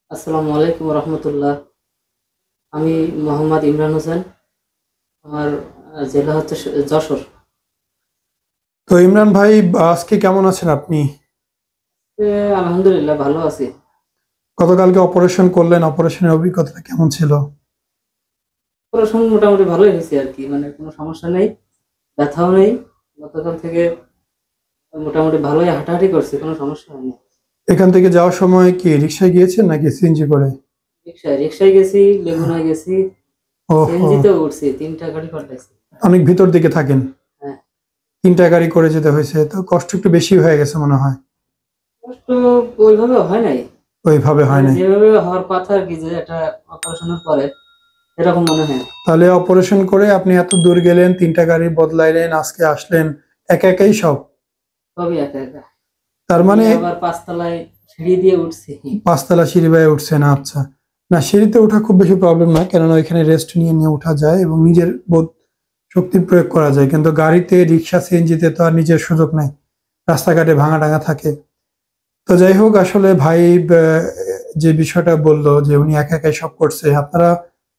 আসসালামু আলাইকুম রহমতুল্লাহ। আমি মোহাম্মদ ইমরান হোসেন। আমার জেলা হচ্ছে যশোর। তো ইমরান ভাই, আজকে কেমন আছেন আপনি? এ, আলহামদুলিল্লাহ ভালো আছি। গতকালকে অপারেশন করলেন, অপারেশনের অভিজ্ঞতাটা কেমন ছিল? পড়াশোনা মোটামুটি ভালোই হয়েছে আর কি, মানে কোনো সমস্যা নেই, ব্যথাও নেই। গতকাল থেকে মোটামুটি ভালোই হাঁটাহাঁটি করছি, কোনো সমস্যা হয়নি। এখান থেকে যাওয়ার সময় কি রিক্সায় গিয়েছেন নাকি সিএনজি করে? রিক্সায় রিক্সায় গেছি, লেগুনায় গেছি, ওহো, সিএনজিতেও উঠছি, 3টা গাড়ি পাল্টাইছি। অনেক ভিতর দিকে থাকেন। হ্যাঁ। 3টা গাড়ি করে যেতে হয়েছে, তো কষ্ট একটু বেশি হয়ে গেছে মনে হয়। কষ্ট ওইভাবে হয় নাই, ওইভাবে হয় মানে নাই। যেভাবে হওয়ার কথা আর কি, যে একটা অপারেশনের পরে এরকম মনে হয় না। তাহলে অপারেশন করে আপনি এত দূর গেলেন, 3টা গাড়ি বদলাইলেন, আজকে আসলেন একা একাই সব? সবই একা একা। তার এই মানে আবার 5 তলায় সিঁড়ি দিয়ে উঠছি। 5তলা সিঁড়ি বেয়ে উঠছেন? আচ্ছা। না, সিঁড়িতে ওঠা খুব বেশি প্রবলেম না, কেননা ওইখানে রেস্ট নিয়ে নিয়ে ওঠা যায় এবং নিজের বোধ শক্তির প্রয়োগ করা যায়, কিন্তু গাড়িতে, রিক্সা, সিএনজিতে তো আর নিজের সুযোগ নাই, রাস্তাঘাটে ভাঙা টাঙা থাকে। তো যাই হোক, আসলে ভাই যে বিষয়টা বললো যে উনি একা একাই সব করছে, আপনারা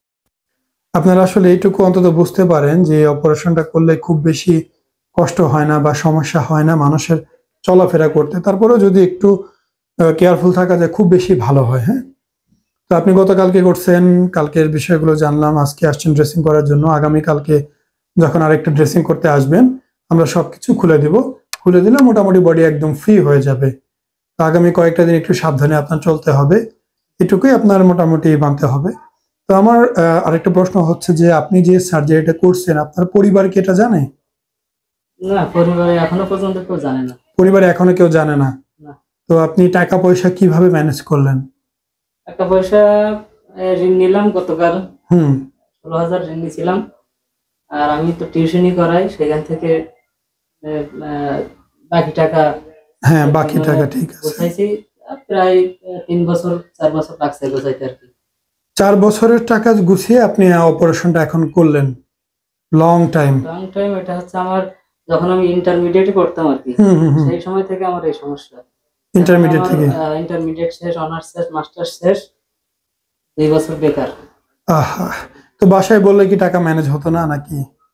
আপনারা আসলে এইটুকু অন্তত বুঝতে পারেন যে অপারেশনটা করলে খুব বেশি কষ্ট হয় না বা সমস্যা হয় না মানুষের চলাফেরা করতে। তারপরেও যদি একটু কেয়ারফুল থাকা যায় খুব বেশি ভালো হয়। হ্যাঁ। তো আপনি গতকালকে করছেন, কালকের বিষয়গুলো জানলাম, আজকে আসছেন ড্রেসিং করার জন্য। আগামী কালকে যখন আরেকটা ড্রেসিং করতে আসবেন, আমরা সবকিছু খুলে দিব। খুলে দিলে মোটামুটি বডি একদম ফ্রি হয়ে যাবে। তো আগামী কয়েকটা দিন একটু সাবধানে আপনার চলতে হবে, এটুকুই আপনার মোটামুটি মানতে হবে। তো আমার আরেকটা প্রশ্ন হচ্ছে যে আপনি যে সার্জারিটা করছেন, আপনার পরিবার কি এটা জানে? না, পরিবারে এখনো পর্যন্ত কেউ জানে না। পরিবারে এখনো কেউ জানে না? না। তো আপনি টাকা পয়সা কিভাবে ম্যানেজ করলেন? টাকা পয়সা ঋণ নিলাম গতকাল। হুম। 16,000 ঋণ নিয়েছিলাম। আর আমি তো টিউশনই করাই, সেখান থেকে আহ, আহ, বাকি টাকা হ্যাঁ, এর বাকি বিনিময়ে টাকা ঠিক আছে। গোছাইছি। প্রায় 3 বছর 4 বছর লাগছে গোছাইতে আর কি। 4 বছরের টাকা গুছিয়ে আপনি অপারেশনটা এখন করলেন? Long time. লং টাইম, এটা হচ্ছে আমার যখন আমি ইন্টারমিডিয়েটে পড়তাম আর কি, হুম হুম হুম। সেই সময় থেকে আমার এই সমস্যা। এখন ইন্টারমিডিয়েট আমার থেকে? ইন্টারমিডিয়েট শেষ, অনার্স শেষ, মাস্টার্স শেষ, 2 বছর বেকার। আহা। তো বাসায় বললে কি টাকা ম্যানেজ হতো না নাকি?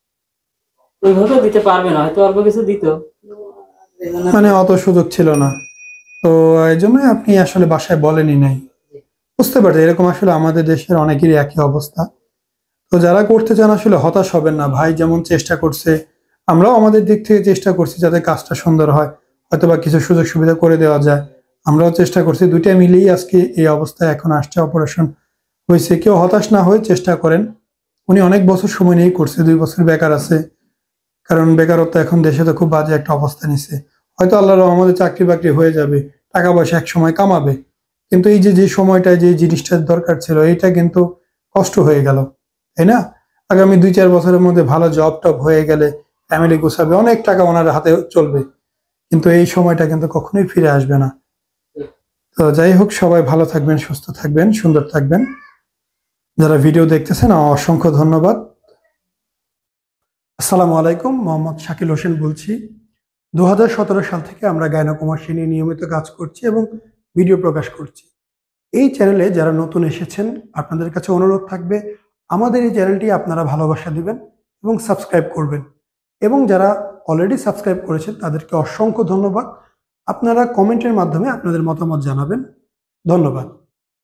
ওইভাবে দিতে পারবে না, হয়তো অল্প কিছু দিত, এই জন্য আর মানে কি। অত সুযোগ ছিল না? তো এই জন্যই আপনি আসলে বাসায় বলেনই নাই। বুঝতে পারছি, এরকম আসলে আমাদের দেশের অনেকেরই একই অবস্থা। তো যারা করতে চান আসলে হতাশ হবেন না, ভাই যেমন চেষ্টা করছে, আমরাও আমাদের দিক থেকে চেষ্টা করছি যাতে কাজটা সুন্দর হয়, হয়তোবা কিছু সুযোগ সুবিধা করে দেওয়া যায়। আমরাও চেষ্টা করছি, দুইটা মিলিয়ে আজকে এই অবস্থায় এখন আসছে, অপারেশন হয়েছে। কেউ হতাশ না হয়ে চেষ্টা করেন। উনি অনেক বছর সময় নিয়েই করছে, 2 বছর বেকার আছে, কারণ বেকারত্ব এখন দেশে তো খুব বাজে একটা অবস্থা নিছে। হয়তো আল্লাহর রহমতে চাকরি বাকরি হয়ে যাবে, টাকা পয়সা এক সময় কামাবে, কিন্তু এই যে যে সময়টায় যে জিনিসটার দরকার ছিল, এইটা কিন্তু কষ্ট হয়ে গেল, তাই না? আগামী 2-4 বছরের মধ্যে ভালো জব টব হয়ে গেলে ফ্যামিলি গোছাবে, অনেক টাকা ওনার হাতে চলবে, কিন্তু এই সময়টা কিন্তু কখনোই ফিরে আসবে না। তো যাই হোক, সবাই ভালো থাকবেন, সুস্থ থাকবেন, সুন্দর থাকবেন। যারা ভিডিও দেখতেছেন, অসংখ্য ধন্যবাদ। আসসালামু আলাইকুম, মোহাম্মদ শাকিল হোসেন বলছি। 2017 সাল থেকে আমরা গায়না-কুমারী নিয়ে নিয়মিত কাজ করছি এবং ভিডিও প্রকাশ করছি। এই চ্যানেলে যারা নতুন এসেছেন, আপনাদের কাছে অনুরোধ থাকবে আমাদের এই চ্যানেলটি আপনারা ভালোবাসা দিবেন এবং সাবস্ক্রাইব করবেন। এবং যারা অলরেডি সাবস্ক্রাইব করেছেন তাদেরকে অসংখ্য ধন্যবাদ। আপনারা কমেন্টের মাধ্যমে আপনাদের মতামত জানাবেন। ধন্যবাদ।